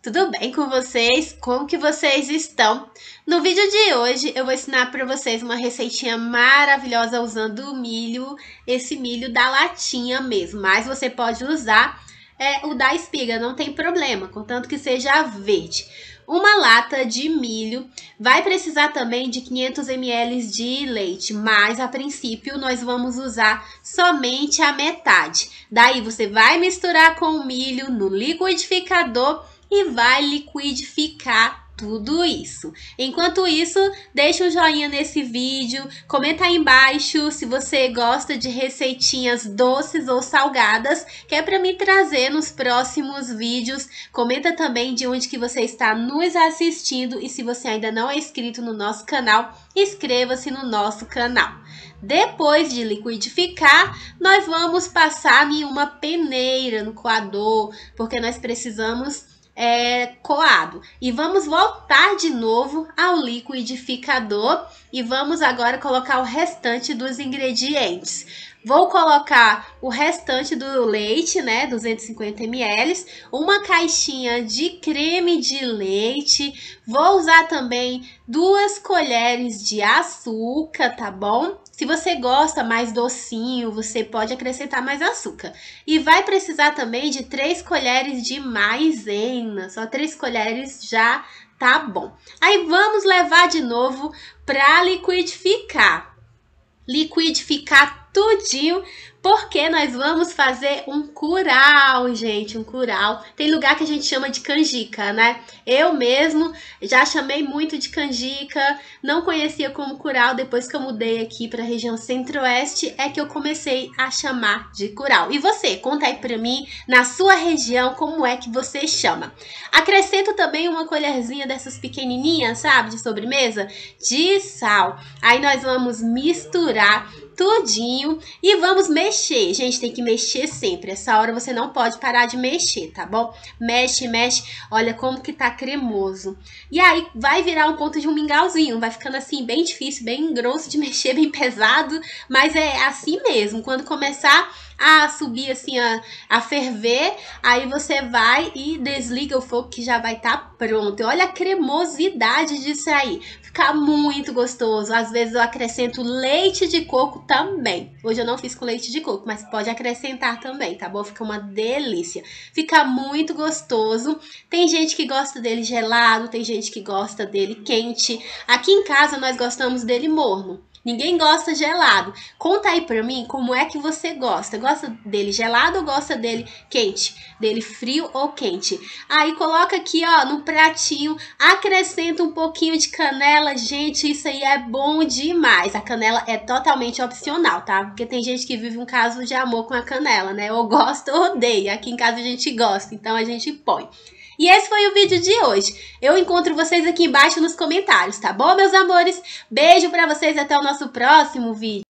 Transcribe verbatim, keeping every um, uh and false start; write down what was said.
tudo bem com vocês? Como que vocês estão? No vídeo de hoje eu vou ensinar para vocês uma receitinha maravilhosa usando o milho, esse milho da latinha mesmo, mas você pode usar é, o da espiga, não tem problema, contanto que seja verde. Uma lata de milho, vai precisar também de quinhentos mililitros de leite, mas a princípio nós vamos usar somente a metade. Daí você vai misturar com o milho no liquidificador e vai liquidificar tudo isso. Enquanto isso, deixa um joinha nesse vídeo, comenta aí embaixo se você gosta de receitinhas doces ou salgadas, que é para me trazer nos próximos vídeos. Comenta também de onde que você está nos assistindo e se você ainda não é inscrito no nosso canal, inscreva-se no nosso canal. Depois de liquidificar, nós vamos passar em uma peneira, no coador, porque nós precisamos É, coado. E vamos voltar de novo ao liquidificador e vamos agora colocar o restante dos ingredientes. Vou colocar o restante do leite, né, duzentos e cinquenta mililitros, uma caixinha de creme de leite, vou usar também duas colheres de açúcar, tá bom? Se você gosta mais docinho, você pode acrescentar mais açúcar. E vai precisar também de três colheres de maisena, só três colheres já tá bom. Aí vamos levar de novo para liquidificar. Liquidificar tudinho, porque nós vamos fazer um curau, gente, um curau. Tem lugar que a gente chama de canjica, né? Eu mesmo já chamei muito de canjica, não conhecia como curau. Depois que eu mudei aqui para a região centro-oeste, é que eu comecei a chamar de curau. E você, conta aí para mim, na sua região, como é que você chama? Acrescento também uma colherzinha dessas pequenininhas, sabe, de sobremesa, de sal. Aí nós vamos misturar tudinho e vamos mexer. Gente, tem que mexer sempre. Essa hora você não pode parar de mexer, tá bom? Mexe, mexe. Olha como que tá cremoso. E aí vai virar um ponto de um mingauzinho. Vai ficando assim bem difícil, bem grosso de mexer, bem pesado. Mas é assim mesmo. Quando começar a subir assim, a, a ferver, aí você vai e desliga o fogo que já vai estar tá pronto. Olha a cremosidade disso aí. Fica muito gostoso. Às vezes eu acrescento leite de coco também. Hoje eu não fiz com leite de coco, mas pode acrescentar também, tá bom? Fica uma delícia. Fica muito gostoso. Tem gente que gosta dele gelado, tem gente que gosta dele quente. Aqui em casa nós gostamos dele morno. Ninguém gosta gelado. Conta aí pra mim como é que você gosta. Gosta dele gelado ou gosta dele quente? Dele frio ou quente? Aí coloca aqui, ó, no pratinho. Acrescenta um pouquinho de canela. Gente, isso aí é bom demais. A canela é totalmente opcional, tá? Porque tem gente que vive um caso de amor com a canela, né? Ou gosta ou odeia. Aqui em casa a gente gosta, então a gente põe. E esse foi o vídeo de hoje. Eu encontro vocês aqui embaixo nos comentários, tá bom, meus amores? Beijo pra vocês, até o nosso próximo vídeo.